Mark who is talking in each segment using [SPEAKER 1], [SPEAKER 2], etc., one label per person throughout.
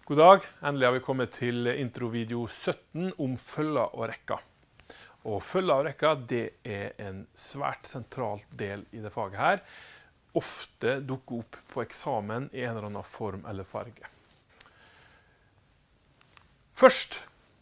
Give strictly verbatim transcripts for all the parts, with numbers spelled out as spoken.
[SPEAKER 1] God dag, endelig har vi kommet til introvideo sytten om følger og rekker. Og følger og rekker, det er en svært sentral del i det faget her. Ofte dukker opp på eksamen i en eller annen form eller farge. Først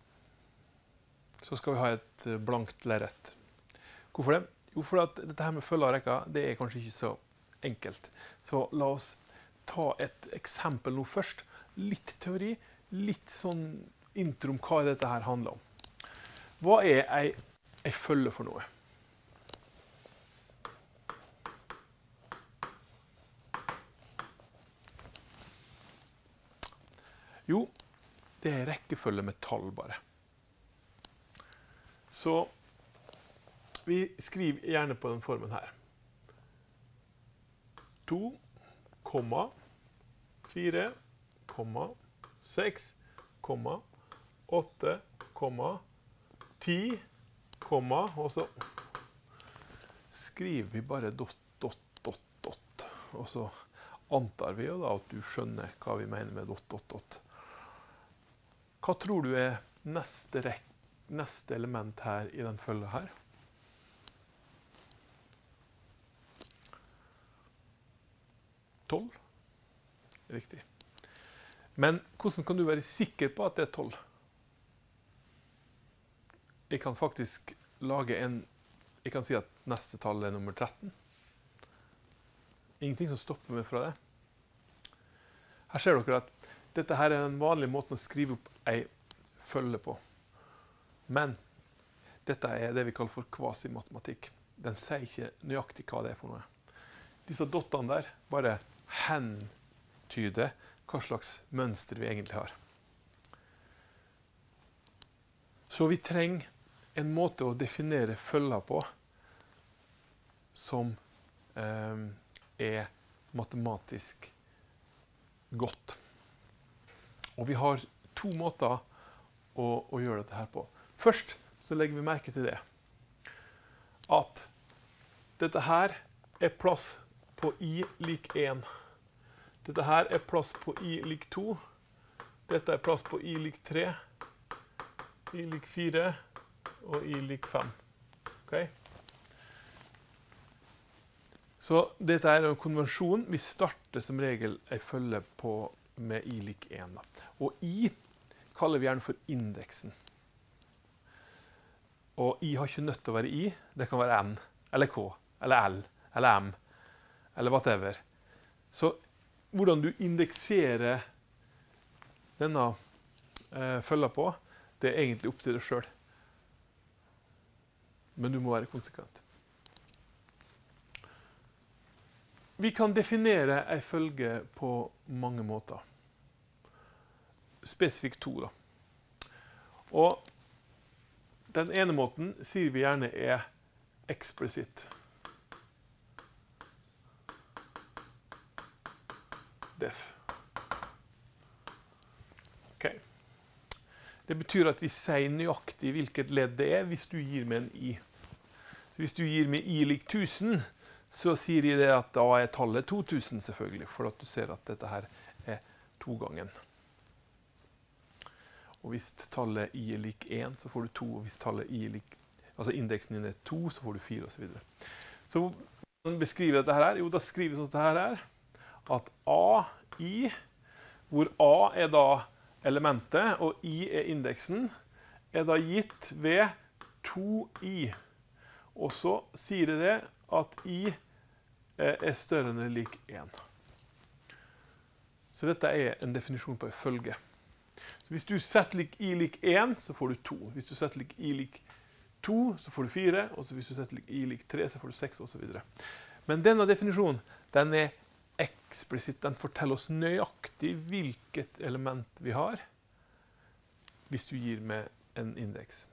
[SPEAKER 1] så skal vi ha et blankt lerret. Hvorfor det? Jo, for at dette her med følger og rekker, det er kanskje ikke så enkelt. Så la oss ta et eksempel nå først. Litt teori, litt sånn intro om hva dette her handler om. Hva er ei, ei følge for noe? Jo, det er rekkefølge med tall bare. Så vi skriver gjerne på den formen her. to, fire, seks, åtte, ti, og så skriver vi bare dot, dot, dot, dot. Og så antar vi jo da at du skjønner hva vi mener med dot, dot, dot. Hva tror du er neste, rek neste element her i den følgen her? tolv. Riktig. Men hvordan kan du være sikker på at det er tolv? Jeg kan faktisk lage en, jeg kan si at neste tall er nummer tretten. Ingenting som stopper meg fra det. Her ser dere at dette her er den vanlige måten å skrive opp ei følge på. Men dette er det vi kaller for kvasimatematikk. Den sier ikke nøyaktig hva det er for noe. Disse dottene der bare hentyder hva slags mønster vi egentlig har. Så vi trenger en måte å definere følger på som eh, er matematisk godt. Og vi har to måter å, å gjøre dette her på. Først så legger vi merke til det at dette her er plass på i lik én. Dette her er plass på i lik to. Dette er plass på i lik tre, i lik fire og i lik fem. Okay? Så dette er en konvensjon. Vi starter som regel en følge på med i lik én. Da. Og i kaller vi gjerne for indeksen. Og i har ikke nødt til å være i. Det kan være n, eller k, eller l, eller m, eller whatever. Så hvordan du indekserer denne eh, følgen på, det er egentlig opp til deg selv. Men du må være konsekvent. Vi kan definere en følge på mange måter. Spesifikt to, da. Og den ene måten sier vi gjerne er eksplisitt. Def. Okay. Det betyr at vi sier nøyaktig hvilket ledd det er hvis du gir med en i. Så hvis du gir med i lik tusen, så sier de det at da er tallet to tusen selvfølgelig, for at du ser at dette her er to gangen. Og hvis tallet i er lik én, så får du to, og hvis tallet i er lik, altså indeksen din er to, så får du fire, og så videre. Så hvordan beskriver dette her? Jo, da skriver vi sånn at dette her er at a, i, hvor a er da elementet, og i er indeksen, er da gitt ved to i. Og så sier det det at i er større enn eller lik én. Så dette er en definisjon på en følge. Så hvis du setter lik i lik én, så får du to. Hvis du setter lik i lik to, så får du fire. Og hvis du setter lik i lik tre, så får du seks, og så videre. Men denne definisjonen, den er eksplisitt, den forteller oss nøyaktig hvilket element vi har hvis du gir med en indeks.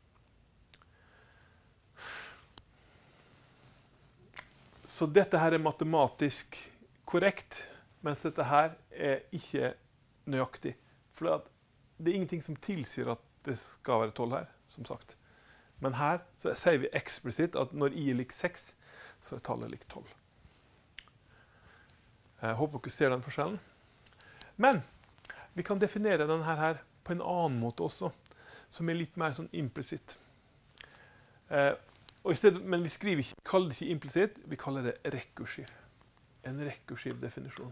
[SPEAKER 1] Så dette her er matematisk korrekt, mens dette her er ikke nøyaktig. For det er ingenting som tilsier at det skal være tolv her, som sagt. Men her så sier vi eksplisitt at når i er lik seks, så er tallet lik tolv. Jeg håper dere ser den forskjellen. Men vi kan definere denne her på en annen måte også, som er litt mer sånn implisitt. Eh, og i stedet, men vi skriver ikke, kaller det ikke implisitt, vi kaller det rekursiv. En rekursiv definisjon.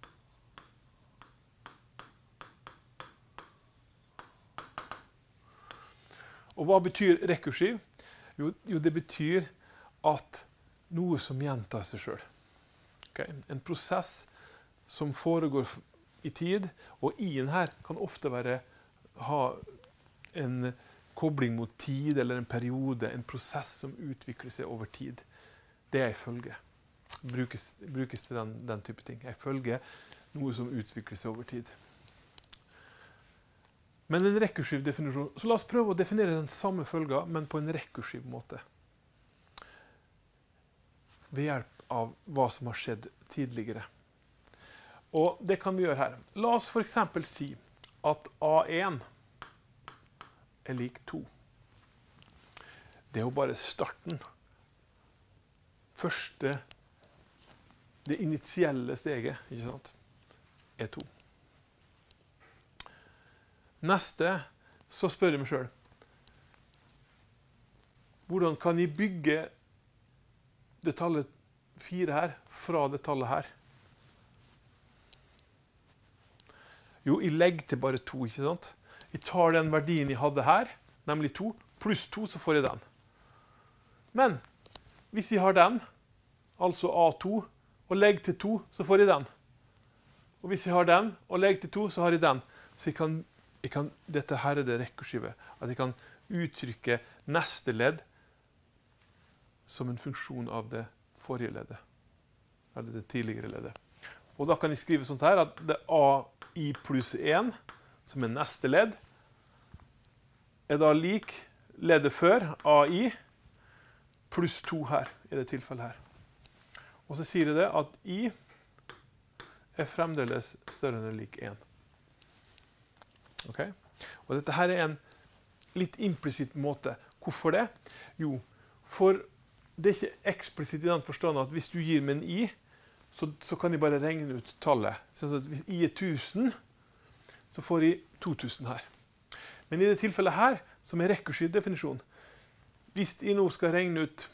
[SPEAKER 1] Og hva betyr rekursiv? Jo, jo det betyr at noe som gjentar seg selv. Okay? En prosess som foregår i tid, og i-en her kan ofte være, ha en kobling mot tid eller en periode, en prosess som utvikler seg over tid. Det er en følge. Brukes, brukes til den, den type ting. En følge, noe som utvikler seg over tid. Men en rekursiv definisjon, så la oss prøve å definere den samme følga, men på en rekursiv måte. Ved hjelp av hva som har skjedd tidligere. Og det kan vi gjøre her. La oss for eksempel si at A én er lik to. Det er jo bare starten. Første, det initielle steget, ikke sant, er to. Neste, så spør jeg meg selv, hvordan kan jeg bygge det tallet fire her fra det tallet her? Jo, jeg legger til bare to, ikke sant? Jeg tar den verdien jeg hadde her, nemlig to, pluss to, så får jeg den. Men hvis jeg har den, altså A to, og legger til to, så får jeg den. Og hvis jeg har den, og legger til to, så har jeg den. Så jeg kan, jeg kan, dette her er det rekursive, at jeg kan uttrykke neste ledd som en funksjon av det forrige leddet, eller det tidligere leddet. Og da kan jeg skrive sånt her, at det er A i pluss én, som er neste ledd, er da lik leddet før, A i, pluss to her, i det tilfellet her. Og så sier jeg det at I er fremdeles større enn lik én. Ok? Og dette her er en litt implisitt måte. Hvorfor det? Jo, for det er ikke eksplisitt i den forstand at hvis du gir meg en I, så, så kan jeg bare regne ut tallet. Så hvis I er tusen, så får jeg to tusen her. Men i det tilfellet her, som er rekursiv definisjon, hvis jeg nå skal regne ut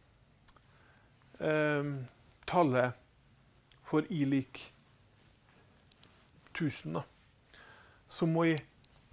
[SPEAKER 1] eh, tallet for I lik tusen, da, så må jeg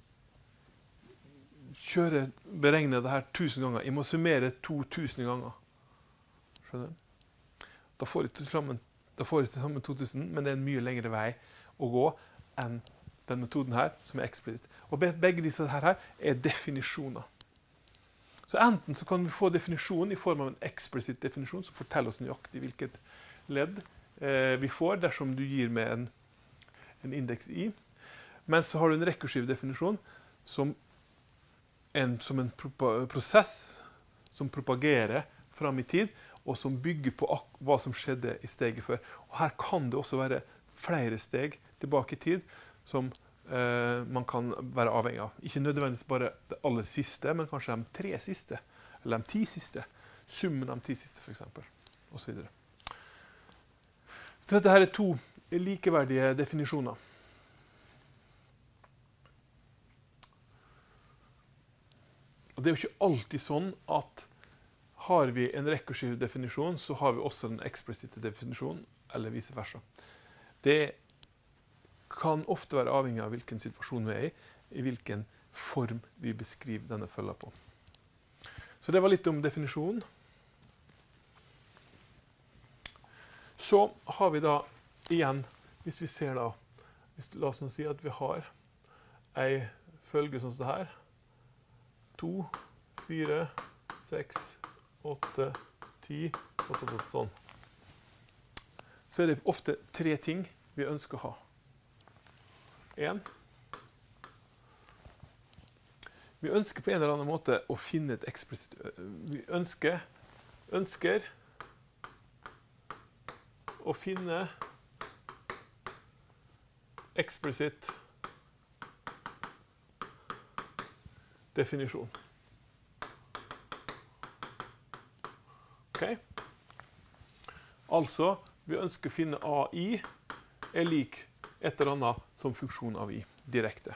[SPEAKER 1] kjøre, beregne det her tusen ganger. Jeg må summere to tusen ganger. Skjønner du? Da får jeg til sammen, da får jeg til sammen to tusen, men det er en mye lengre vei å gå enn den metoden her, som er eksplisitt. Og begge disse her er definisjoner. Så enten så kan vi få definisjonen i form av en eksplisitt definisjon, som forteller oss nøyaktig hvilket ledd eh, vi får dersom du gir med en, en indeks I. Men så har du en rekursiv definisjon som en, som en prosess som propagerer fram i tid, og som bygger på hva som skjedde i steget før. Og her kan det også være flere steg tilbake i tid som eh, man kan være avhengig av. Ikke nødvendigvis bare det aller siste, men kanskje de tre siste, eller de ti siste. Summen av de ti siste, for eksempel, og så videre. Så dette her er to likeverdige definisjoner. Og det er jo ikke alltid sånn at har vi en rekursiv definisjon, så har vi også en eksplisitte definisjon, eller vice versa. Det kan ofte være avhengig av hvilken situasjon vi er i, i hvilken form vi beskriver denne følga på. Så det var litt om definisjonen. Så har vi da igjen, hvis vi ser da, hvis, la oss nå si at vi har en følge sånn som det her, to, fire, seks, åtte, ti, åtte, åtte, sånn. Så er det ofte tre ting vi ønsker å ha. En. Vi ønsker på en eller annen måte å finne et eksplisitt... Vi ønsker, ønsker å finne eksplisitt definisjon. Ok? Altså, vi ønsker å finne A I er lik et eller annet som funksjon av I. direkte.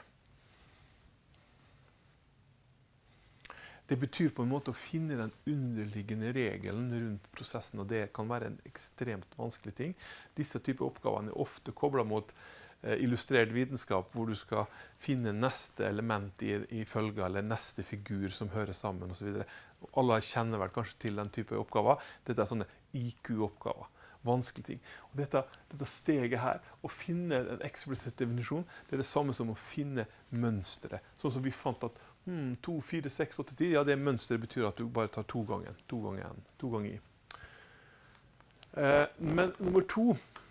[SPEAKER 1] Det betyr på en måte å finne den underliggende regelen rundt prosessen, og det kan være en ekstremt vanskelig ting. Disse typer oppgavene er ofte koblet mot eh, illustrert vitenskap, hvor du skal finne neste element i, i følga, eller neste figur som hører sammen, og så videre. Alle kjenner vel kanskje til den type oppgaver. Dette er sånne I Q-oppgaver. Vanskelige ting. Og dette, dette steget her, å finne en eksplisitt definisjon, det er det samme som å finne mønstre. Sånn som vi fant at Hmm, to, fire, seks, åtte, ti. Ja, det mønsteret betyr at du bare tar to ganger. To ganger en. To ganger i. Eh, men nummer to.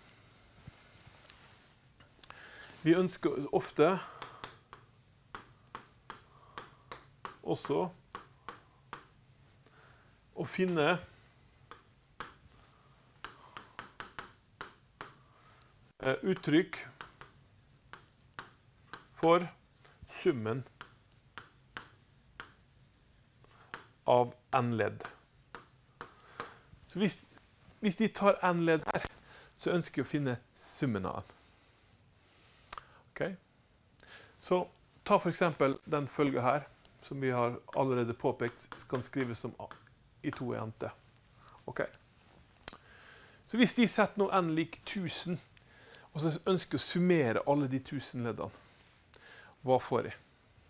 [SPEAKER 1] Vi ønsker ofte også å finne eh, uttrykk for summen av n-ledd. Så hvis, hvis de tar n-ledd her, så ønsker jeg å finne summen av n. Ok? Så ta for eksempel den følge her, som vi har allerede påpekt, kan skrives som a i to ente. Ok? Så hvis de setter nå n lik tusen, og så ønsker jeg å summere alle de tusen leddene, hva får jeg?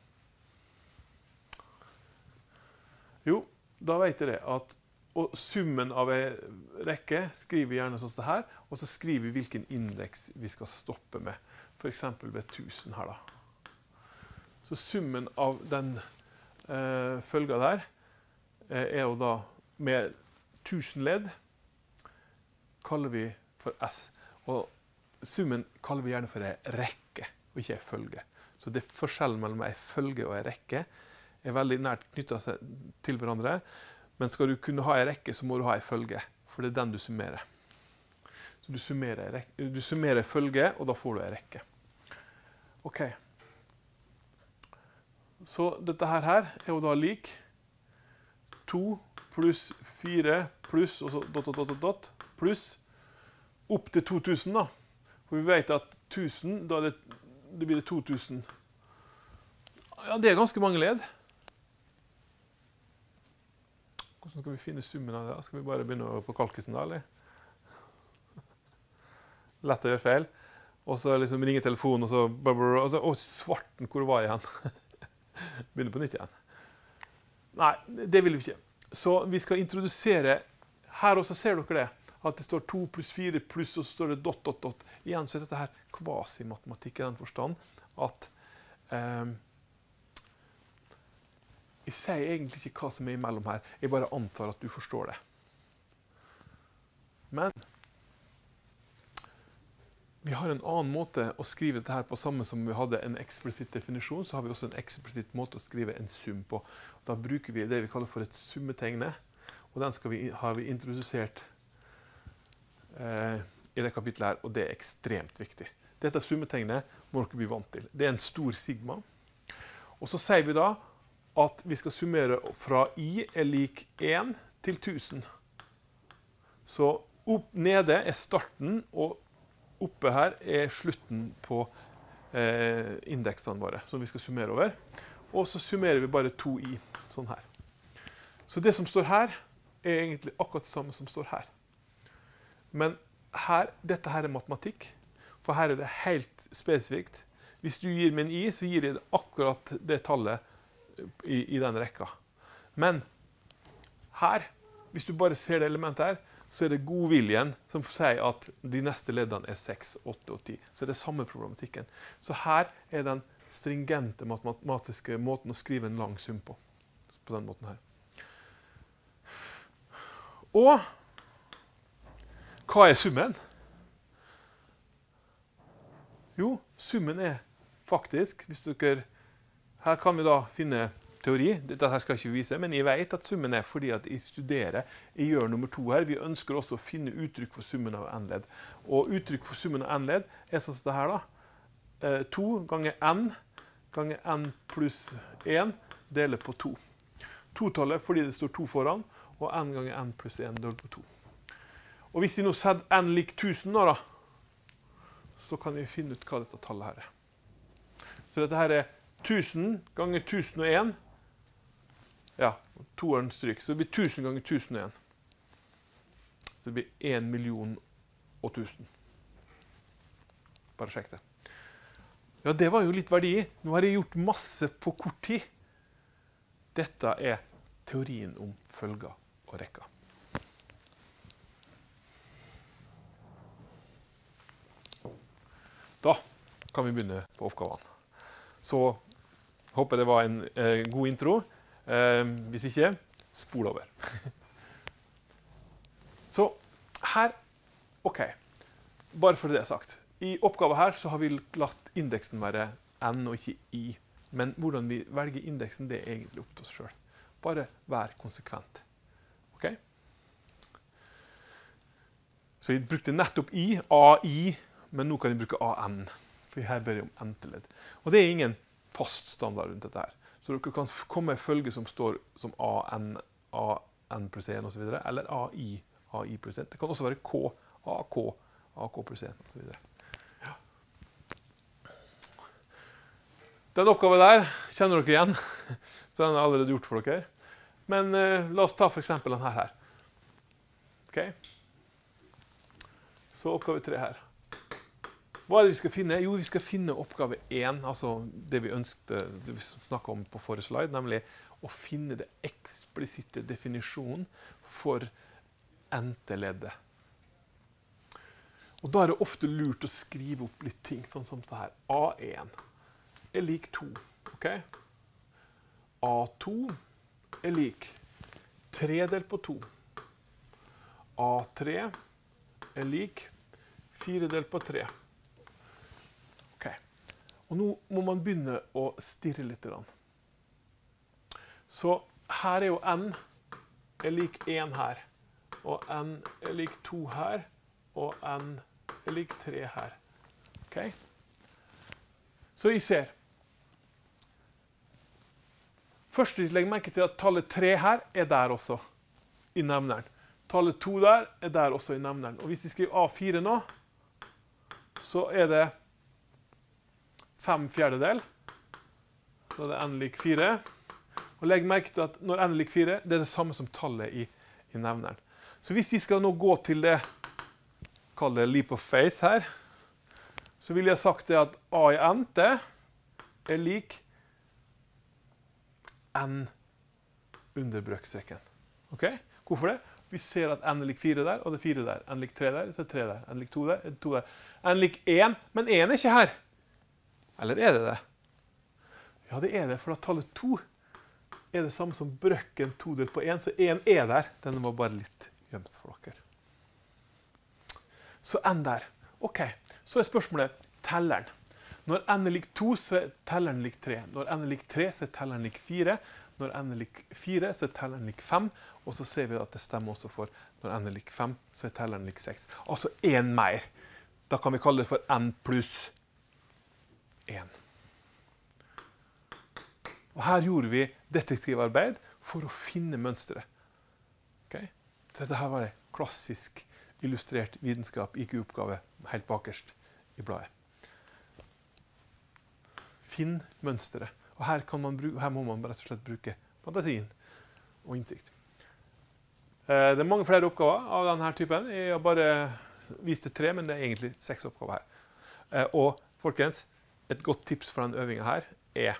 [SPEAKER 1] Jo, da vet jeg det at og summen av en rekke skriver vi gjerne sånn som det her, og så skriver vi hvilken indeks vi skal stoppe med. For eksempel ved tusen her da. Så summen av den eh, følga der eh, er jo da med tusen ledd kaller vi for S. Og summen kaller vi gjerne for en rekke, og ikke en følge. Så det er forskjellen mellom en følge og en rekke er veldig nært knyttet til hverandre, men skal du kunne ha en rekke, så må du ha en følge, for det er den du summerer. Så du summerer, du summerer følge, og da får du en rekke. Ok. Så dette her, her er jo da lik to pluss fire pluss, og så dot, dot, dot, dot, pluss opp til to tusen da. For vi vet at tusen, da er det, det blir det to tusen. Ja, det er ganske mange ledd. Hvordan skal vi finne summen av det? Skal vi bare begynne på kalkisen da, eller? Lett å gjøre feil. Og så liksom ringe telefonen, og så... Og så å, svarten, hvor var jeg igjen? Begynne på nytt igjen. Nei, det vil vi ikke. Så vi skal introdusere... Her også ser dere det. At det står to pluss fire pluss, og så står det dot, dot, dot. Igjen så er dette her kvasi-matematikk i den forstand at... Um, Jeg sier egentlig ikke hva som er imellom her. Jeg bare antar at du forstår det. Men vi har en annen måte å skrive dette her på, samme som vi hadde en eksplisitt definisjon, så har vi også en eksplisitt måte å skrive en sum på. Da bruker vi det vi kaller for et summetegne, og den skal vi, har vi introdusert eh, i det kapitlet her, og det er ekstremt viktig. Dette summetegnet må dere bli vant til. Det er en stor sigma. Og så sier vi da at vi skal summere fra I er lik én til tusen. Så opp, nede er starten, og oppe her er slutten på eh, indeksene våre, som vi skal summere over. Og så summerer vi bare to I, sånn her. Så det som står her, er egentlig akkurat det samme som står her. Men her, dette her er matematikk, for her er det helt spesifikt. Hvis du gir meg en I, så gir jeg akkurat det tallet I, i den rekka. Men her, hvis du bare ser det elementet her, så er det godviljen som sier at de neste leddene er seks, åtte og ti. Så er det samme problematikken. Så her er den stringente matematiske måten å skrive en lang sum på. På den måten her. Og hva er summen? Jo, summen er faktisk, hvis dere her kan vi da finne teori. Dette her skal jeg ikke vise, men jeg vet at summen er fordi at jeg studerer. Jeg gjør nummer to her. Vi ønsker også å finne uttrykk for summen av n-ledd. Og uttrykk for summen av n-ledd er sånn som det her da. Eh, to ganger n ganger n pluss én deler på to. To-tallet fordi det står to foran, og n ganger n pluss én deler på to. Og hvis vi nå setter n lik tusen da, da, så kan vi finne ut hva dette tallet her er. Så dette her er tusen ganger tusen og en. Ja, toeren stryk. Så det blir tusen ganger tusen og en. Så det blir en million og tusen. Bare sjekk det. Ja, det var jo litt verdi. Nå har jeg gjort masse på kort tid. Dette er teorien om følger og rekker. Da kan vi begynne på oppgavene. Så håper det var en eh, god intro. Eh, hvis ikke, spol over. Så her, ok, bare for det er sagt. I oppgaven her så har vi latt indeksen være n og ikke i. Men hvordan vi velger indeksen, det er egentlig opp til oss selv. Bare vær konsekvent. Ok? Så vi brukte nettopp i, a-i, men nå kan vi bruke a-n. For her ber jeg om n-ledd. Og det er ingen fast standard rundt dette her. Så dere kan komme i følge som står som a-n, a-n pluss en og så videre, eller a-i, a-i pluss en. Det kan også være k, a-k, a-k pluss en og så videre. Ja. Den oppgaven der kjenner dere igjen, så den er allerede gjort for dere. Men eh, la oss ta for eksempel denne her. Ok? Så oppgave tre her. Hva er det vi skal finne? Jo, vi skal finne oppgave én, altså det vi ønsket, det vi snakket om på forrige slide, nemlig å finne det eksplisitte definisjonen for n-leddet. Og da er det ofte lurt å skrive opp litt ting, sånn som det her. a én er lik to, ok? a to er lik tre delt på to. a tre er lik fire delt på tre. Ok. Og nå må man begynne å stirre litt. Så her er jo n er lik en her, og n er lik to her, og n er lik tre her. Ok? Så vi ser. Først legg merke til at tallet tre her er der også, i nevneren. Tallet to der er der også i nevneren. Og hvis vi skriver a fire nå, så er det fem fjerdedel. Så er det n lik fire. Og legg merke til at når n lik fire, det er det samme som tallet i, i nevneren. Så hvis vi skal nå gå til det, kall det leap of faith her, så vil jeg sagt det at a i n-te er lik n under brøkstreken. Ok? Hvorfor det? Vi ser at n er lik fire der, og det er fire der. N lik tre der, så er det tre der. N lik to der, er det to der. N lik en, men en er ikke her. Eller er det det? Ja, det er det, for da tallet to er det samme som brøkken to delt på en, så en er der. Den var bare litt gjemt for dere. Så n der. Ok, så er spørsmålet telleren. Når n er lik to, så er telleren lik tre. Når n er lik tre, så er telleren lik fire. Når n er lik fire, så er telleren lik fem. Og så ser vi at det stemmer også for når n er lik fem, så er telleren lik seks. Altså en mer. Da kan vi kalle det for n pluss en. Og her gjorde vi detektivarbeid for å finne mønstret. Okay? Dette her var det klassisk illustrert vitenskap, I Q-oppgave, helt bakerst i bladet. Finn mønstret. Og her, kan man bruke, her må man rett og slett bruke fantasien og innsikt. Det er mange flere oppgaver av denne typen. Jeg har bare vist det tre, men det er egentlig seks oppgaver her. Og folkens, et godt tips for denne øvingen her er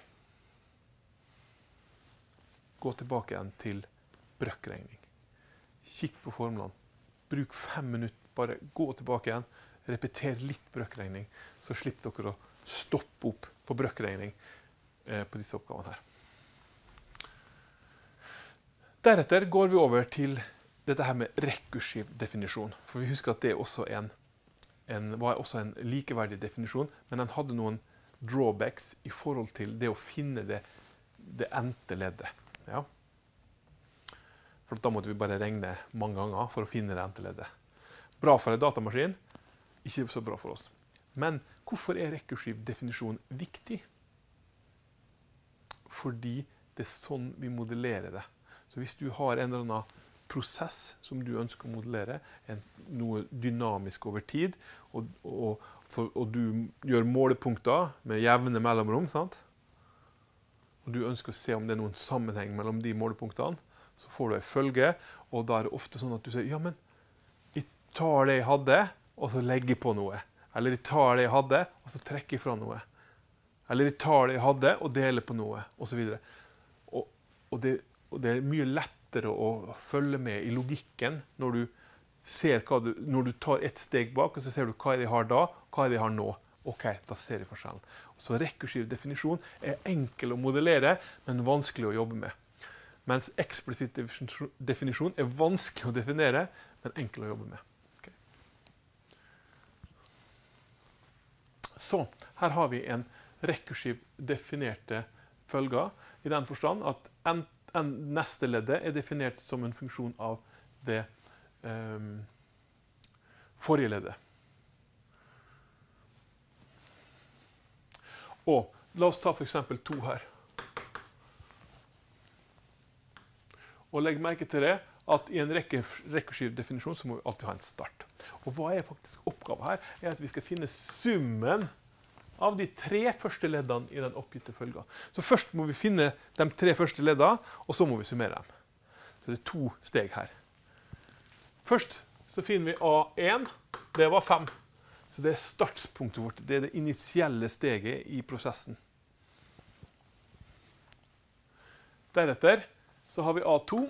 [SPEAKER 1] gå tilbake igjen til brøkregning. Kikk på formlene. Bruk fem minutter, bare gå tilbake igjen, repeter litt brøkregning, så slipper dere å stoppe opp på brøkregning eh, på disse oppgavene her. Deretter går vi over til dette her med rekursiv definisjon, for vi husker at det også en, en, var også en likeverdig definisjon, men den hadde noen drawbacks i forhold til det å finne det, det n-te leddet. Ja. For da måtte vi bare regne mange ganger for å finne det n-te leddet. Bra for en datamaskin, ikke så bra for oss. Men hvorfor er rekursiv definisjon viktig? Fordi det er sånn vi modellerer det. Så hvis du har en eller annen prosess som du ønsker å modellere, en, noe dynamisk over tid, og, og for, og du gjør målepunkter med jevne mellomrom, sant? Og du ønsker å se om det er noen sammenheng mellom de målepunktene, så får du en følge, og da er det ofte sånn at du sier, ja, men jeg tar det jeg hadde, og så legger på noe. Eller jeg tar det jeg hadde, og så trekker jeg fra noe. Eller jeg tar det jeg hadde, og deler på noe, og så videre. Og, og, det, og det er mye lettere å følge med i logikken når du ser hva du, når du tar et steg bak, og så ser du hva jeg har da, hva jeg har nå. Ok, da ser jeg forskjellen. Så rekursiv definisjon er enkel å modellere, men vanskelig å jobbe med. Mens eksplisitt definisjon er vanskelig å definere, men enkel å jobbe med. Okay. Så, her har vi en rekursiv definerte følger, i den forstand at en, en neste leddet er definert som en funksjon av det Um, forrige leddet. Og la oss ta for eksempel to her. Og legg merke til det at i en rekke, rekursiv definisjon så må vi alltid ha en start. Og hva er faktisk oppgaven her? Er at vi skal finne summen av de tre første leddene i den oppgitte følgen. Så først må vi finne de tre første leddene, og så må vi summere dem. Så det er to steg her. Først så finner vi A én, det var fem. Så det er startspunktet vårt, det er det initielle steget i prosessen. Deretter så har vi A to.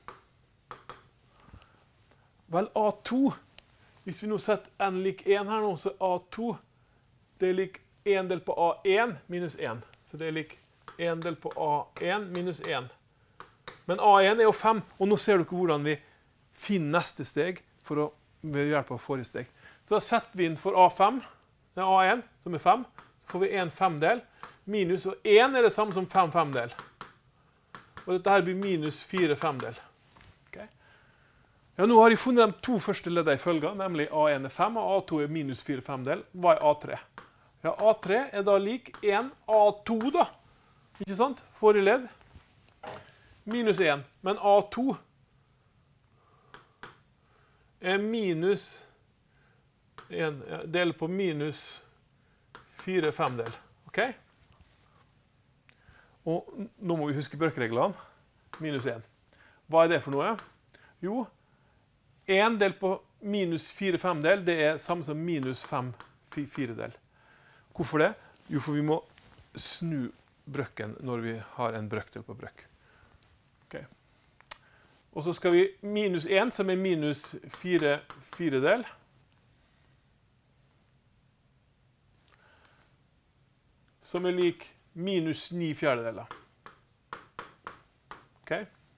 [SPEAKER 1] Vel, A to, hvis vi nå setter n lik én her nå, så A to, det er lik én del på A én minus én. Så det er lik én del på A én minus én. Men A én er jo fem, og nå ser dere hvordan vi finn neste steg for å ved hjelp av forrige steg. Så da setter vi inn for A fem, det er A én, som er fem, så får vi en femdel, minus, og én er det samme som fem femdel. Og dette her blir minus fire femdel. Okay. Ja, nå har jeg funnet de to første leddene i følgen, nemlig A én er fem, og A to er minus fire femdel. Hva er A tre? Ja, A tre er da lik én A to da. Ikke sant? Forrige ledd. Minus én, men A to er minus en del på minus fire femdel. Ok? Og nå må vi huske brøkreglene. Minus én. Hva er det for noe? Jo, en del på minus fire femdel, det er samme som minus fem firedel. Hvorfor det? Jo, for vi må snu brøkken når vi har en brøkdel på brøk. Ok. Og så skal vi minus én, som er minus fire firedel. Som er lik minus ni fjerdedeler. Ok?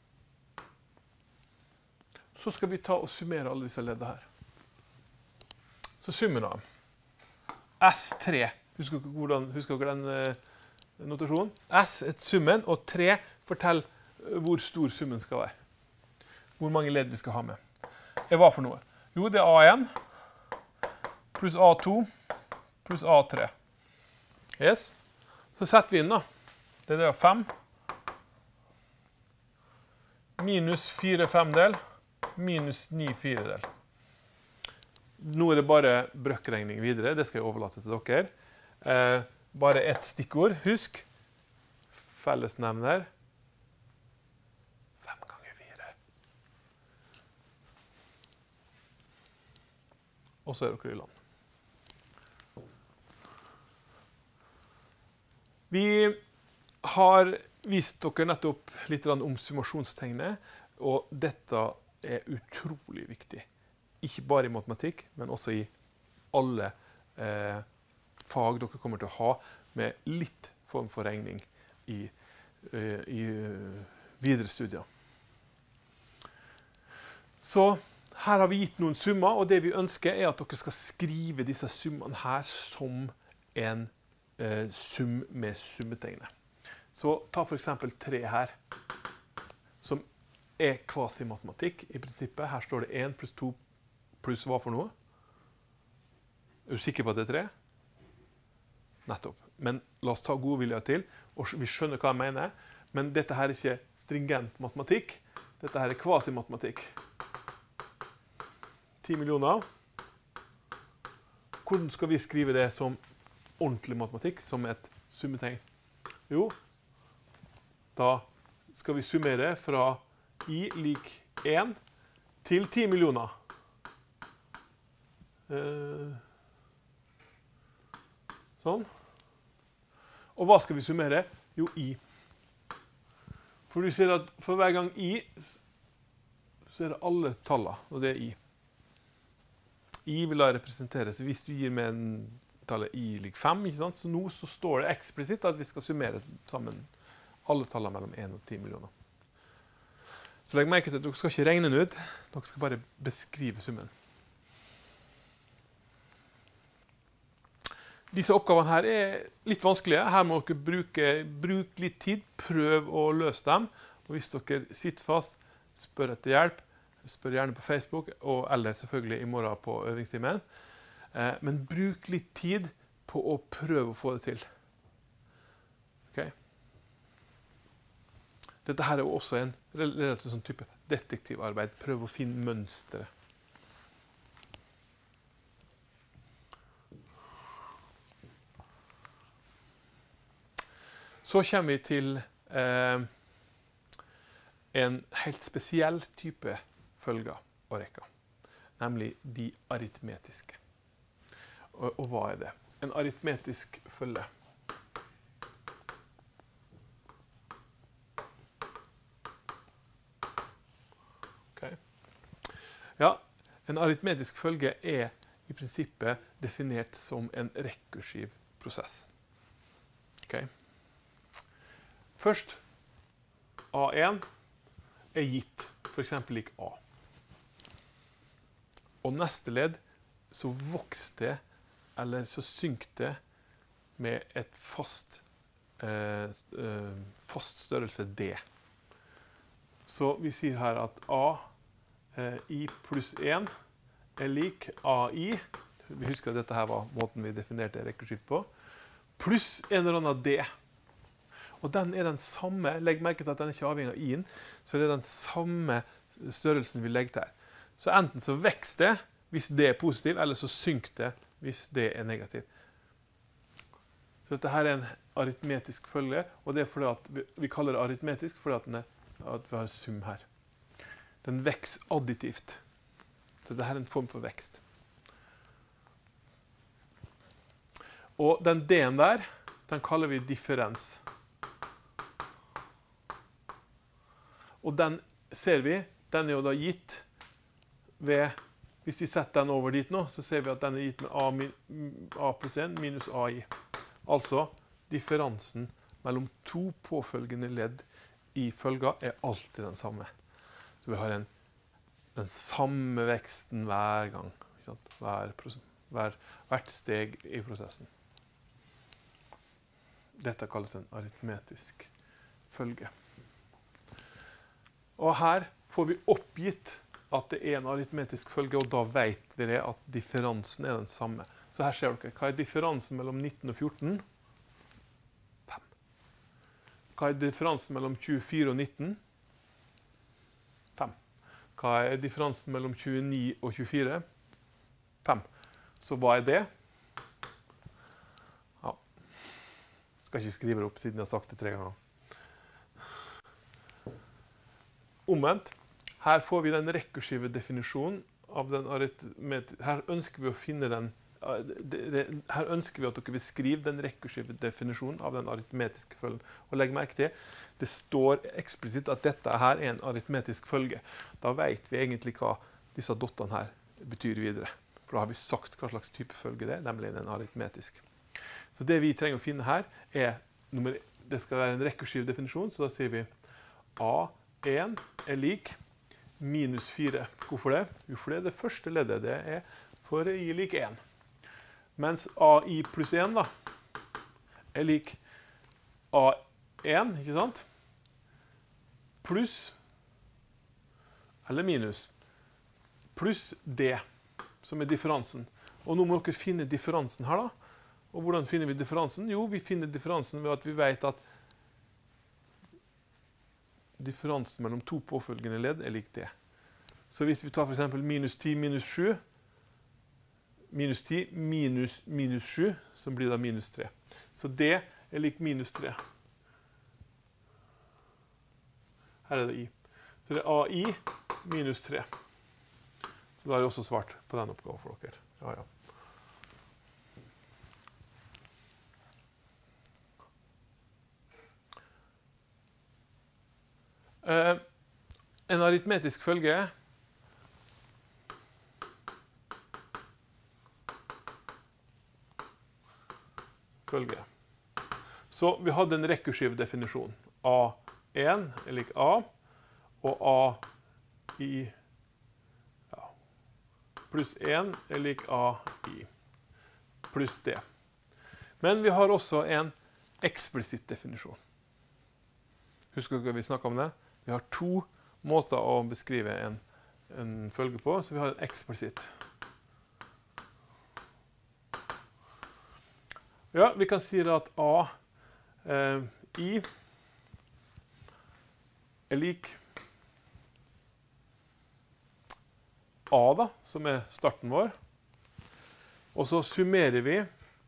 [SPEAKER 1] Så skal vi ta og summere alle disse leddene her. Så summen av S tre. Husker dere, hvordan, husker dere den eh, notasjonen? S er summen, og tre forteller hvor stor summen skal være. Hvor mange ledd vi skal ha med. Det hva for noe? Jo, det er A én pluss A to pluss A tre. Yes. Så setter vi inn da. Det er fem. Minus fire femdel. Minus ni firedel. Nå er det bare brøkregning videre. Det skal jeg overlate til dere. Eh, bare ett stikkord. Husk. Fellesnevner. Og så er dere i land. Vi har vist dere nettopp litt om summasjonstegnet, og dette er utrolig viktig. Ikke bare i matematikk, men også i alle eh, fag dere kommer til å ha med litt form for regning i, eh, i videre studier. Så her har vi gitt noen summer, og det vi ønsker er at dere skal skrive disse summene her som en eh, sum med summetegnet. Så ta for eksempel tre her, som er kvasi-matematikk i prinsippet. Her står det én pluss to pluss hva for noe? Er du sikker på at det er tre? Nettopp. Men la oss ta god vilje til, og vi skjønner hva jeg mener. Men dette her er ikke stringent matematikk. Dette her er kvasi-matematikk. ti millioner hvordan skal vi skrive det som ordentlig matematikk, som et summetegn? Jo, da skal vi summere fra I lik én til ti millioner. Eh, sånn. Og hva skal vi summere? Jo, I. For du ser at for hver gang I, så er det alle tallene, og det er I. I vil da representeres hvis du gir med en tallet I lik fem, ikke sant? Så nå så står det eksplisitt at vi skal summere sammen alle tallene mellom én og ti millioner. Så legg merke til at dere skal ikke regne den ut, dere skal bare beskrive summen. Disse oppgavene her er litt vanskelige. Her må dere bruke, bruke litt tid, prøv å løse dem. Og hvis dere sitter fast, spør etter hjelp. Spør gjerne på Facebook, og eller selvfølgelig i morgen på øvingstimen. Eh, men bruk litt tid på å prøve å få det til. Okay? Dette her er jo også en relativt sånn type detektivarbeid. Prøv å finne mønstre. Så kommer vi til eh, en helt spesiell type følger og rekker, nemlig de aritmetiske. Og, og hva er det? En aritmetisk følge. Okay. Ja, en aritmetisk følge er i prinsippet definert som en rekursiv prosess. Okay. Først, A én er gitt, for eksempel lik A. Og neste ledd, så vokser det, eller så synker det med et fast, eh, fast størrelse D. Så vi sier her at A eh, I pluss én er lik A I. Vi husker at dette her var måten vi definerte rekursivt på. Pluss en eller annen D. Og den er den samme, legg merke til at den er ikke avhengig av I-en, så det er den samme størrelsen vi legger til her. Så enten så vekster det hvis det er positiv, eller så synker det hvis det er negativ. Så dette her er en aritmetisk følge, og det er fordi at vi, vi kaller det aritmetisk fordi at, den er, at vi har sum her. Den vekser additivt. Så dette er en form for vekst. Og den D-en der, den kaller vi differens. Og den ser vi, den er jo da gitt ved, hvis vi setter den over dit nå, så ser vi at den er gitt med A, A pluss én minus A I. Altså, differansen mellom to påfølgende ledd i følga er alltid den samme. Så vi har en, den samme veksten hver gang, hver, hver, hvert steg i prosessen. Dette kalles en aritmetisk følge. Og her får vi oppgitt at det er en aritmetisk følge, og da vet vi det at differansen er den samme. Så her ser dere, hva er differansen mellom nitten og fjorten? fem. Hva er differansen mellom tjuefire og nitten? fem. Hva er differansen mellom tjueni og tjuefire? fem. Så hva er det? Ja. Jeg skal ikke skrive det opp siden jeg har sagt det tre ganger. Omvendt, her får vi den rekursive definisjonen av den aritmetiske. Her ønsker vi å finne den, her ønsker vi at dere beskriver den rekursive definisjonen av den aritmetiske følgen. Og legg merke til, det står eksplisitt at dette her er en aritmetisk følge. Da vet vi egentlig hva disse dottene her betyr videre. For da har vi sagt hva slags type følge det er, nemlig en aritmetisk. Så det vi trenger å finne her er, nummer, det skal være en rekursiv definisjon, så da sier vi A én er lik minus fire. Hvorfor det? Jo, for det er det første leddet. Det er for I lik én. Mens A I pluss én da, er lik A én, ikke sant? Pluss, eller minus, pluss D, som er differansen. Og nå må dere finne differansen her da. Og hvordan finner vi differansen? Jo, vi finner differansen ved at vi vet at differansen mellom to påfølgende ledd er lik det. Så hvis vi tar for eksempel minus ti minus sju, minus ti minus minus sju, som blir da minus tre. Så D er lik minus tre. Her er det I. Så det er A I minus tre. Så da har jeg også svart på den oppgaven for dere. Ja, ja. Uh, en aritmetisk følge følge. Så vi hadde en rekursiv definisjon. A en er lik A, og A I ja, pluss en er lik A I pluss D. Men vi har også en eksplisitt definisjon. Husker dere vi snakket om det? Vi har to måter å beskrive en, en følge på, så vi har en eksplisitt. Ja, vi kan si at A eh, I er lik A da, som er starten vår. Og så summerer vi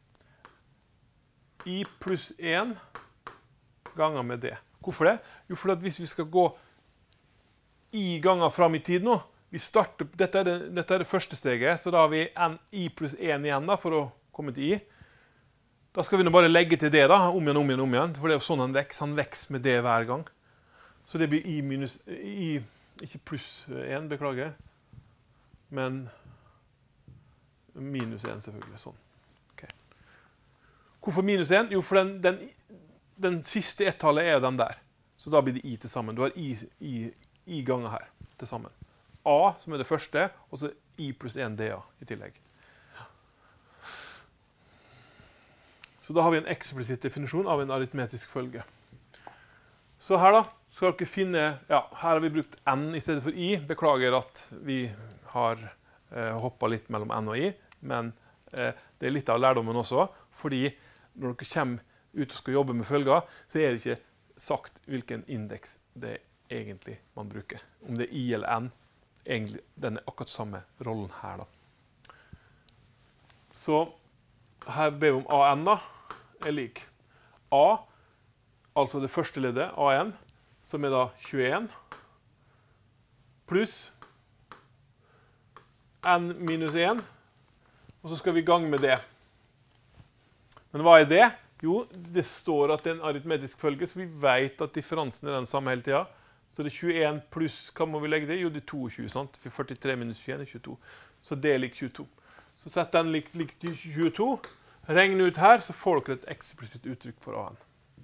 [SPEAKER 1] I pluss en ganger med D. Hvorfor det? Jo, for at hvis vi skal gå I ganger fram i tid nå, vi starter, dette, er det, dette er det første steget, så da har vi en I pluss en igjen da, for å komme til I. Da skal vi nå bare legge til det da, om igjen, om igjen, om igjen, for det er jo sånn han vekser, han vekser med det hver gang. Så det blir I minus, I, ikke pluss en, beklager, men minus en selvfølgelig, sånn. Okay. Hvorfor minus en? Jo, for den, den, den siste ett-tallet er den der. Så da blir det I til sammen. Du har I, I, I ganger her til sammen. A, som er det første, og så I pluss en D A i tillegg. Så da har vi en eksplisitt definisjon av en aritmetisk følge. Så her da, skal dere finne, ja, her har vi brukt N i stedet for I. Beklager at vi har eh, hoppet litt mellom N og I, men eh, det er litt av lærdommen også, fordi når dere kommer ut og skal jobbe med følger, så er det ikke sagt hvilken indeks det er egentlig man bruker. Om det er I eller N, egentlig, den er akkurat samme rollen her da. Så her ber vi om A N da, er lik A, altså det første leddet, A en, som er da tjueen, pluss N minus en, og så skal vi gange med det. Men hva er det? Jo, det står at det er en aritmetisk følge, så vi vet at differansen er den samme hele tiden. Så det er tjueen pluss, hva må vi legge det? Jo, det er tjueto, sant? For førtitre minus tjueen er tjueto. Så det er lik tjueto. Så sett den lik, lik tjueto. Regn ut her, så får dere et eksplisitt uttrykk for A N.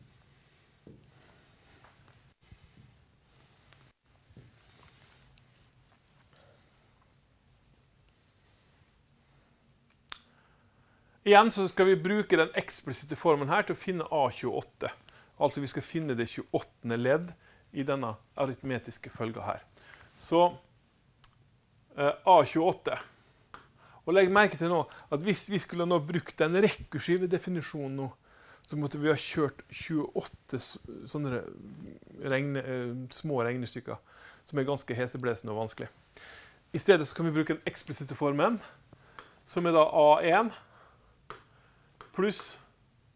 [SPEAKER 1] Igjen så skal vi bruke den eksplisitte formen her til å finne A tjueåtte. Altså vi skal finne det tjueåttende ledd i denne aritmetiske følgen her. Så eh, A tjueåtte. Og legg merke til nå at hvis vi skulle nå brukt den rekursive definisjonen nå, så måtte vi ha kjørt tjueåtte sånne regne, eh, små regnestykker, som er ganske heseblesende og vanskelig. I stedet så kan vi bruke den eksplisitte formen, som er da A en, pluss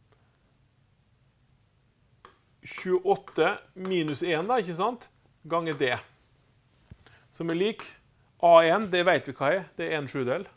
[SPEAKER 1] tjueåtte minus en, da, ikke sant? Ganger D. Som er lik A en, det vet vi hva er, det er en sjudel.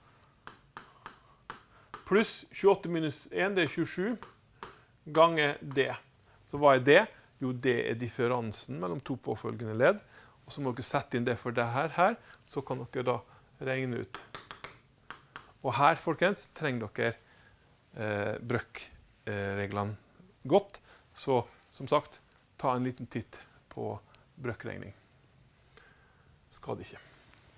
[SPEAKER 1] Pluss tjueåtte minus en, det er tjuesju, ganger D. Så hva er det? Jo, det er differansen mellom to påfølgende ledd. Og så må dere sette inn det for det her, her, så kan dere da regne ut. Og her, folkens, trenger dere Eh, brøkreglene godt, så som sagt, ta en liten titt på brøkregning. Skal det ikke.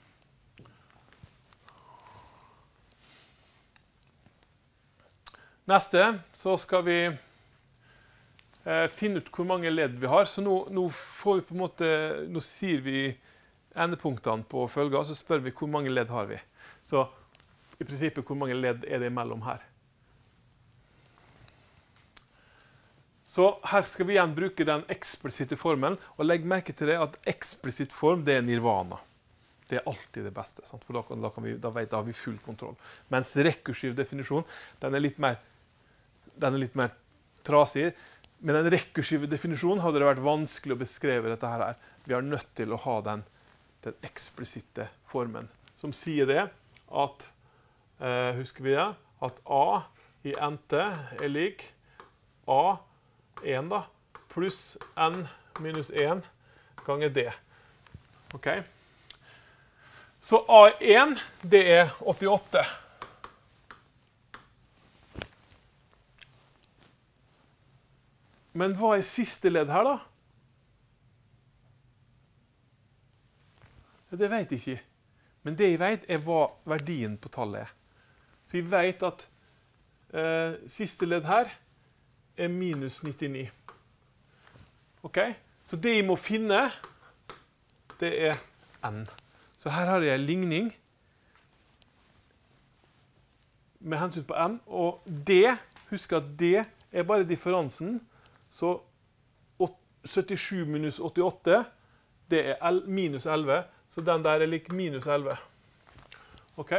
[SPEAKER 1] Neste, så skal vi eh, finne ut hvor mange ledd vi har. Så nå, nå får vi på en måte, nå sier vi endepunktene på følger, så spør vi hvor mange ledd har vi. Så i prinsippet, hvor mange ledd er det mellom her? Så her skal vi igjen bruke den eksplisitte formen, og legg merke til det at eksplisitt form, det er nirvana. Det er alltid det beste, sant? For da, kan, da, kan vi, da, vet, da har vi full kontroll. Mens rekursiv definisjon, den er litt mer, den er litt mer trasig. Med den rekursive definisjonen hadde det vært vanskelig å beskrive dette her. Vi er nødt til å ha den, den eksplisitte formen, som sier det at, eh, husker vi det, at A i nt er lik A én da, pluss N minus én ganger D. Ok? Så A én, det er åttiåtte. Men hva er siste ledd her da? Det vet jeg ikke. Men det jeg vet er hva verdien på tallet er. Så jeg vet at eh, siste ledd her er minus nittini. Ok? Så det jeg må finne, det er n. Så her har jeg en ligning med hensyn på n, og det, husk at det er bare differansen. Så syttisju minus åttiåtte, det er minus elleve, så den der er lik minus elleve. Ok?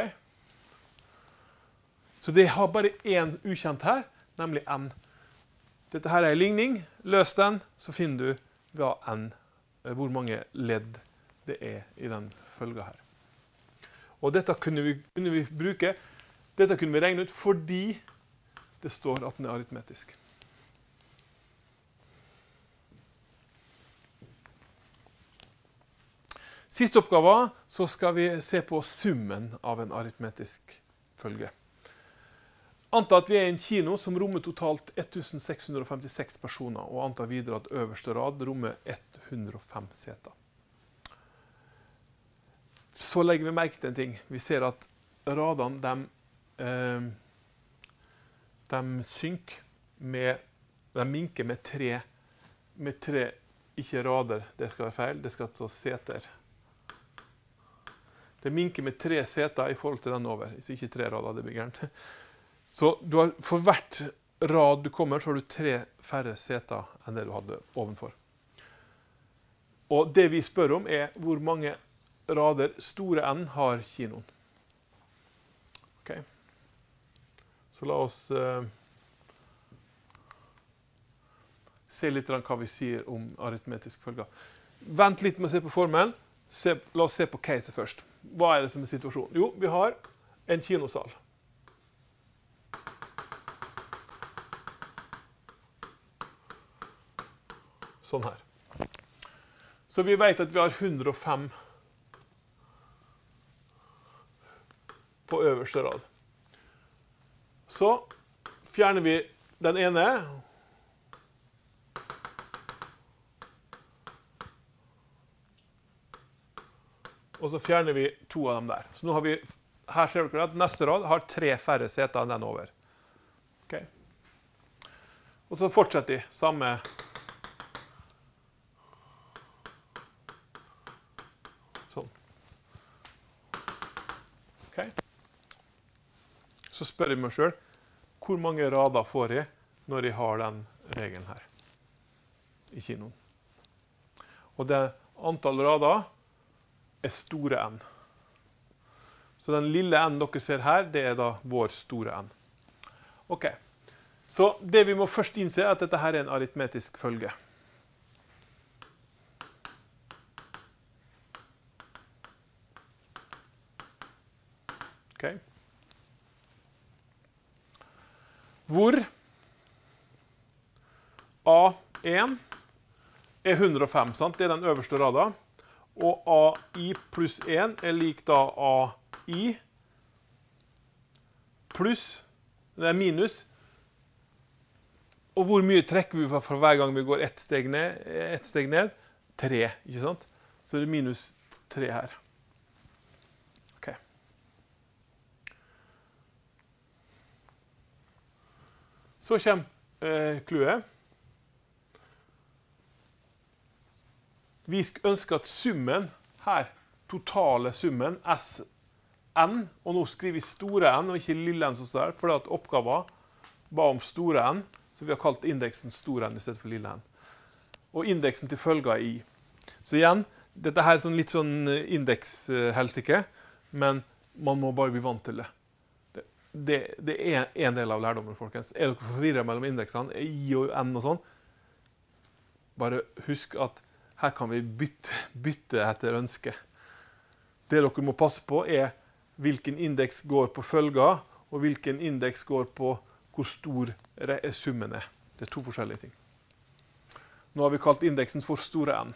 [SPEAKER 1] Så det har bare en ukjent her, nemlig n. Dette her er en ligning. Løs den, så finner du hva n, hvor mange ledd det er i den følgen her. Og dette kunne vi, kunne vi bruke, dette kunne vi regne ut fordi det står at den er aritmetisk. Siste oppgave, så skal vi se på summen av en aritmetisk følge. Anta at vi er i en kino som rommer totalt ett tusen seks hundre femtiseks personer, og anta videre at øverste rad rommer hundre og fem seter. Så legger vi merke til en ting. Vi ser at radene, de, eh, de synker med, de minker med tre, med tre, ikke rader, det skal være feil, det skal stå seter. Det minker med tre seter i forhold til den over, hvis ikke tre rader, det blir gærent. Så du har, for hvert rad du kommer, så har du tre færre seter enn det du hadde ovenfor. Og det vi spør om er hvor mange rader store N har kinoen. Ok. Så la oss uh, se litt hva vi sier om aritmetisk følger. Vent litt med å se på formelen. Se, la oss se på case først. Hva er det som er situasjonen? Jo, vi har en kinosal. Sånn her. Så vi vet at vi har hundre og fem på øverste rad. Så fjerner vi den ene. Og så fjerner vi to av dem der. Så nå har vi, her ser dere at neste rad har tre færre seter enn den over. Ok. Og så fortsetter vi samme. Sånn. Ok. Så spør jeg meg selv, hvor mange rader får jeg når jeg har den regelen her i kinoen? Og det antall rader er store N. Så den lille N dere ser her, det er da vår store N. Ok, så det vi må først innse er at dette her er en aritmetisk følge. Ok. Hvor A én er hundre og fem, sant? Det er den øverste raden. Og A I pluss én er lik da A I pluss, det er minus. Og hvor mye trekker vi for hver gang vi går ett steg ned? Ett steg ned? Tre, ikke sant? Så det er minus tre her. Ok. Så kommer eh, kluet. Vi ønsker at summen her, totale summen, S N, og nå skriver vi store N, og ikke lille N som står her, fordi at oppgaven ba om store N, så vi har kalt indeksen store N i stedet for lille N. Og indeksen til følge er I. Så igjen, dette her er sånn litt sånn indekshelsike, men man må bare bli vant til det. Det, det, det er en del av lærdommen, folkens. Er dere forvirret mellom indeksene, I og N og sånn? Bare husk at her kan vi bytte, bytte etter ønske. Det dere må passe på er hvilken indeks går på følger, og hvilken indeks går på hvor stor summen er. Det er to forskjellige ting. Nå har vi kalt indeksen for store N.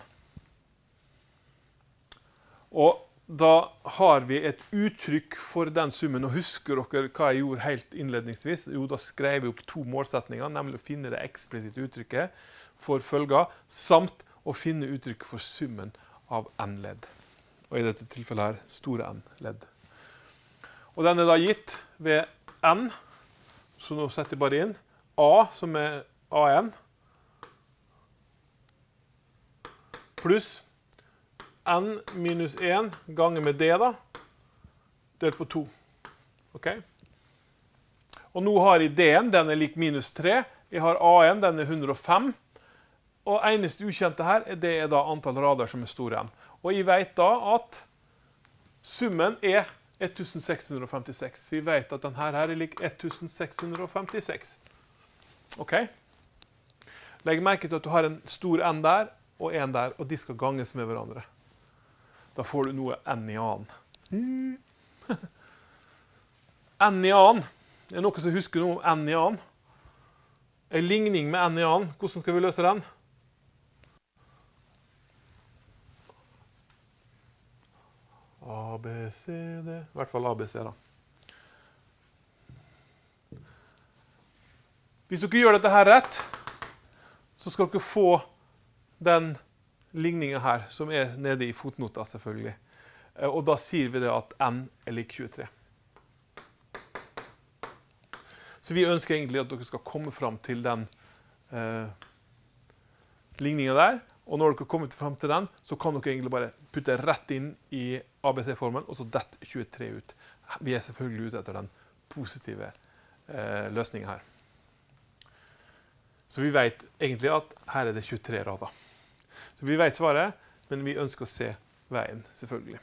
[SPEAKER 1] Og da har vi et uttrykk for den summen, og husker dere hva jeg gjorde helt innledningsvis? Jo, da skrev vi opp to målsetninger, nemlig å finne det eksplisitte uttrykket for følger, samt å finne uttrykket for summen av N-ledd. Og i dette tilfellet her, store N-ledd. Og den er da gitt ved N, så nå setter jeg bare inn A, som er A en, pluss N minus en ganger med D da, delt på to. Ok? Og nå har jeg D-en, den er lik minus tre. Jeg har A en, den er hundre og fem. Og eneste ukjente her, det er da antall rader som er store N. Og jeg vet da at summen er tusen seks hundre og femtiseks. Så jeg vet at denne her er lik tusen seks hundre og femtiseks. Ok? Legg merke til at du har en stor N der, og en der, og de skal ganges med hverandre. Da får du noe N i annen. Mm. N i annen. Er det noen som husker noe om N i annen? En ligning med N i annen. Hvordan skal vi løse den? A, B, C, D. I hvert fall A, B, C da. Hvis dere gjør dette her rett, så skal dere få den ligningen her, som er nede i fotnota selvfølgelig. Og da sier vi det at N er lik tjuetre. Så vi ønsker egentlig at dere skal komme frem til den eh, ligningen der. Og når dere kommer frem til den, så kan dere egentlig bare putte rett inn i A B C-formen, og så detter tjuetre ut. Vi er selvfølgelig ute etter den positive eh, løsningen her. Så vi vet egentlig at her er det tjuetre rader. Så vi vet svaret, men vi ønsker å se veien, selvfølgelig.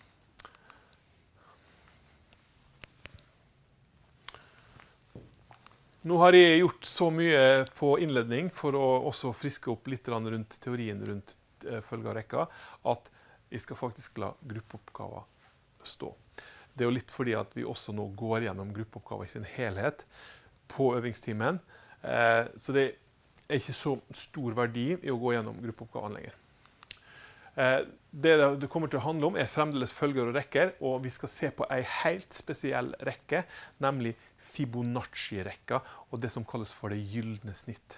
[SPEAKER 1] Nå har jeg gjort så mye på innledning for å også friske opp litt rundt teorien rundt følge av rekka, at jeg skal faktisk la gruppeoppgaver stå. Det er jo litt fordi at vi også nå går gjennom gruppeoppgaver i sin helhet på øvingstimen, så det er ikke så stor verdi i å gå gjennom gruppeoppgavene lenger. Det det kommer til å handle om er fremdeles følger og rekker, og vi skal se på en helt spesiell rekke, nemlig Fibonacci-rekka, og det som kalles for det gyldne snitt.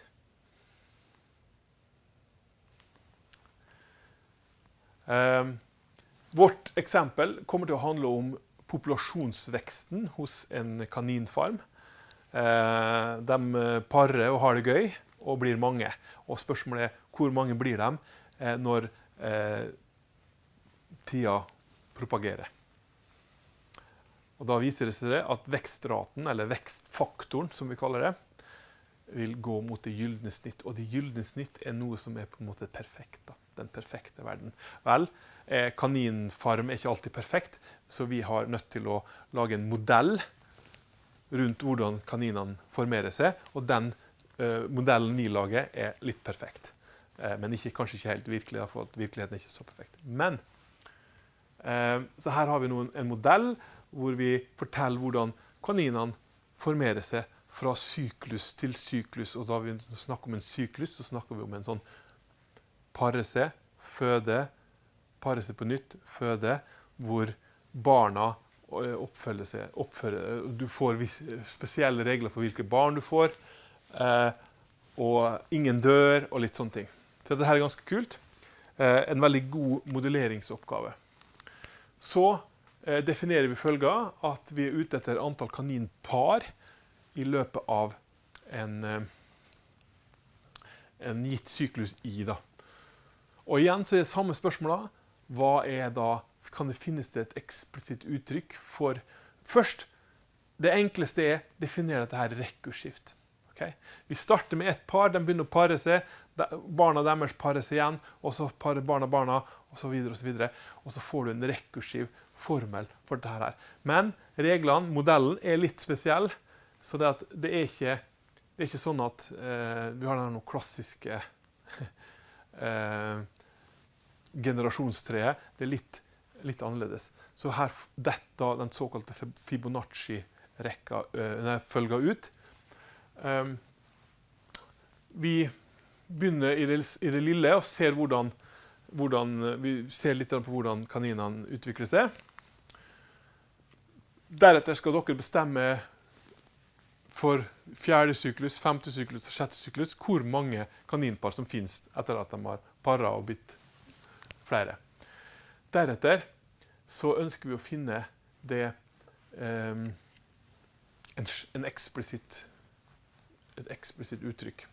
[SPEAKER 1] Eh, vårt eksempel kommer til å handle om populasjonsveksten hos en kaninfarm. Eh, de parer og har det gøy, og blir mange. Og spørsmålet er, hvor mange blir de eh, når Eh, tida propagerer. Og da viser det seg at vekstraten, eller vekstfaktoren som vi kaller det, vil gå mot det gyldne snitt. Og det gyldne snitt er noe som er på en måte perfekt, da. Den perfekte verden. Vel, eh, kaninfarm er ikke alltid perfekt, så vi har nødt til å lage en modell rundt hvordan kaninene formerer seg, og den eh, modellen vi lager er litt perfekt. Men ikke, kanskje ikke helt virkelig, for virkeligheten er ikke så perfekt. Men, eh, så her har vi noen, en modell hvor vi forteller hvordan kaninene formerer seg fra syklus til syklus. Og da vi snakker om en syklus, så snakker vi om en sånn pare seg, føde, pare seg på nytt, føde, hvor barna oppfører seg. Oppfører, du får visse, spesielle regler for hvilke barn du får, eh, og ingen dør, og litt sånne ting. Så dette her er ganske kult. Eh, en veldig god modelleringsoppgave. Så eh, definerer vi følger at vi er ute etter antall kaninpar i løpet av en, eh, en gitt syklus I. Da. Og igjen så er det samme spørsmålet. Hva er da, kan det finnes det et eksplisitt uttrykk for? Først, det enkleste er å definere dette her rekursivt. Okay. Vi starter med ett par, de begynner å pare seg, barna deres parer seg igjen, og så parer barna barna, og så videre og så videre. Og så får du en rekursiv formel for dette her. Men reglene, modellen, er litt spesiell. Så det, at det, er, ikke, det er ikke sånn at eh, vi har noen klassiske eh, generasjonstreet. Det er litt, litt annerledes. Så her dette den såkalte Fibonacci-rekka eh, følger ut. Um, vi begynner i det, i det lille og ser hvordan Hvordan, vi ser litt på hvordan kaninene utvikler seg. Deretter skal dere bestemme for fjerde syklus, femte syklus og sjette syklus hvor mange kaninpar som finnes etter at de har paret og blitt flere. Deretter så ønsker vi å finne det, um, en, en eksplisitt, et eksplisitt uttrykk.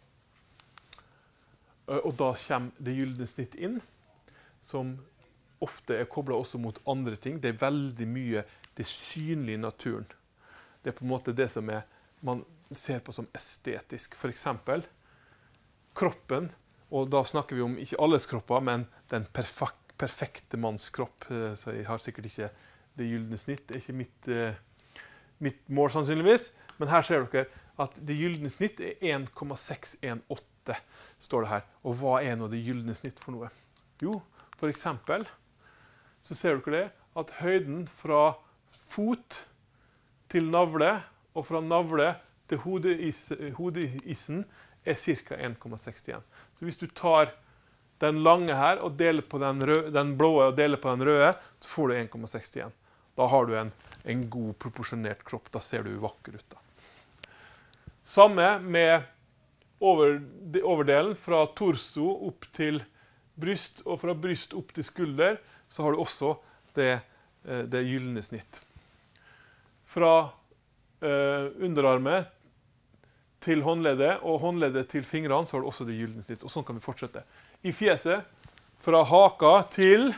[SPEAKER 1] Og da kommer det gylne snitt inn, som ofte er koblet også mot andre ting. Det er veldig mye det synlige i naturen. Det er på en måte det som er, man ser på som estetisk. For eksempel kroppen, og da snakker vi om ikke alles kropper, men den perfek perfekte manns kropp. Så jeg har sikkert ikke det gylne snitt. Det er ikke mitt, uh, mitt mål sannsynligvis. Men her ser dere at det gylne snitt er en komma seks en åtte, står det her. Og hva er nå det gylne snitt for noe? Jo, for eksempel, så ser dere det, at høyden fra fot til navle, og fra navle til hodeis, hodeissen, er ca. en komma sekstien. Så hvis du tar den lange her, og deler på den, røde, den blå og deler på den røde, så får du en komma sekstien. Da har du en, en god proporsjonert kropp. Da ser du vakker ut. Da. Samme med over, overdelen fra torso opp til bryst, og fra bryst opp til skulder, så har du også det, det gylne snitt. Fra eh, underarmet til håndleddet, og håndleddet til fingrene, så har du også det gylne snitt. Og sånn kan vi fortsette. I fjeset, fra haka til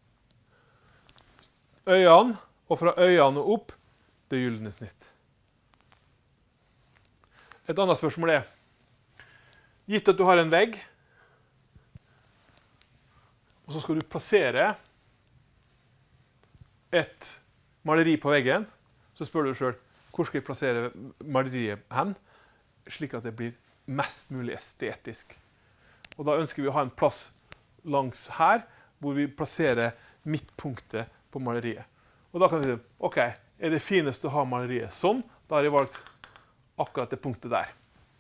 [SPEAKER 1] øynene, og fra øynene opp, det gylne snitt. Et annet spørsmål er, gitt at du har en vegg, og så skal du plassere et maleri på veggen, så spør du deg selv, hvor skal jeg plassere maleriet hen, slik at det blir mest mulig estetisk. Og da ønsker vi å ha en plass langs her, hvor vi plasserer midtpunktet på maleriet. Og da kan vi si, ok, er det finest å ha maleriet sånn? Da har jeg valgt akkurat det punktet der.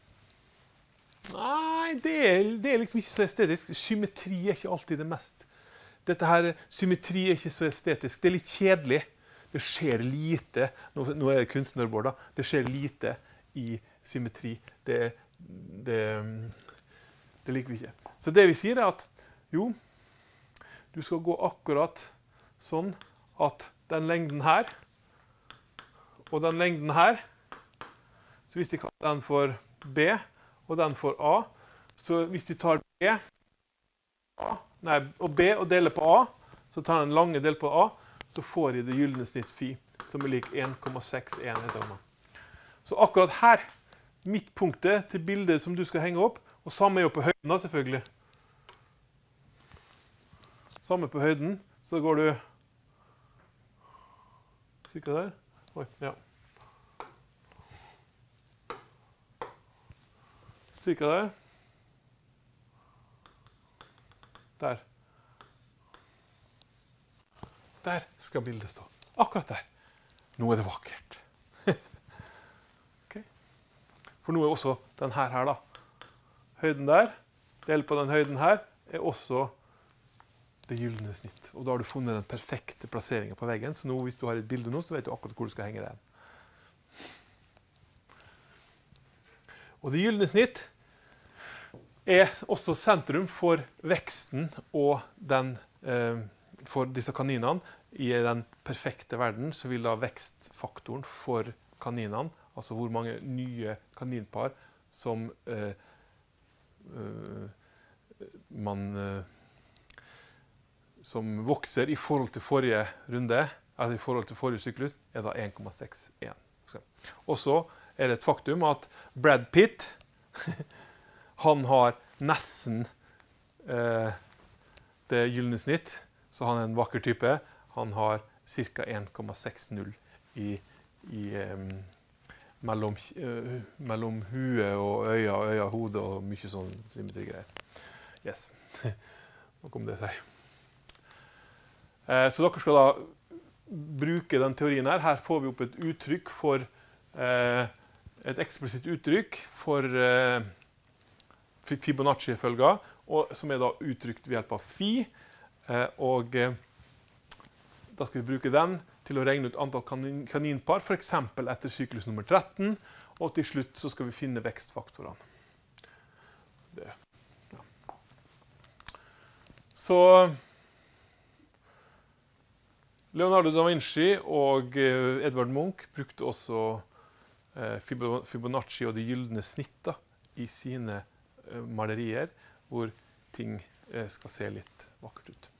[SPEAKER 1] Nei, det er, det er liksom ikke så estetisk. Symmetri er ikke alltid det mest. Dette her, symmetri er ikke så estetisk. Det er litt kjedelig. Det skjer lite. Nå, nå er det kunstnerbord da. Det skjer lite i symmetri. Det, det, det liker vi ikke. Så det vi sier er at, jo, du skal gå akkurat sånn at den lengden her, og den lengden her, så hvis de kaller den for B, og den får A. Så hvis de tar B, A nei, og B og deler på A, så tar den lange del på A, så får de det gylne snitt phi, som er lik en komma seks en. Så akkurat her, midtpunktet til bildet som du skal henge opp, og samme er jo på høyden da, selvfølgelig. Samme på høyden, så går du cirka der. Oi, ja. Cirka der. Der. Der skal bildet stå. Akkurat der. Nå er det vakkert. Okay. For nå er også den her, her da. Høyden der, del på den høyden her, er også det gylne snitt. Og da har du funnet den perfekte plasseringen på veggen. Så nå, hvis du har et bilde nå, så vet du akkurat hvor du skal henge den. Og det gylne snitt er også sentrum for veksten og den, eh, for disse kaninene. I den perfekte verden så vil da vekstfaktoren for kaninene, altså hvor mange nye kaninpar som eh, eh, man eh, som vokser i forhold til forrige runde, altså i forhold til forrige syklus, er da en komma seks en. Og så er det et faktum at Brad Pitt, han har nesten eh, det gylne snitt, så han er en vakker type. Han har ca. en komma seksti i, i um, mellom, uh, mellom huet og øya, øya, hodet og mye sånn symmetrigreier. Yes. Nok om det å si. Uh, så dere skal da bruke den teorien her. Her får vi opp et uttrykk for uh, et eksplisitt uttrykk for uh, Fibonacci-følger, og som er da uttrykt ved hjelp av phi. Uh, og uh, da skal vi bruke den til å regne ut antall kanin kaninpar, for eksempel etter syklus nummer tretten, og til slutt så skal vi finne vekstfaktorene. Det, ja. Så Leonardo da Vinci og uh, Edvard Munch brukte også Fibonacci og de gyldne snitter i sine malerier, hvor ting skal se litt vakkert ut.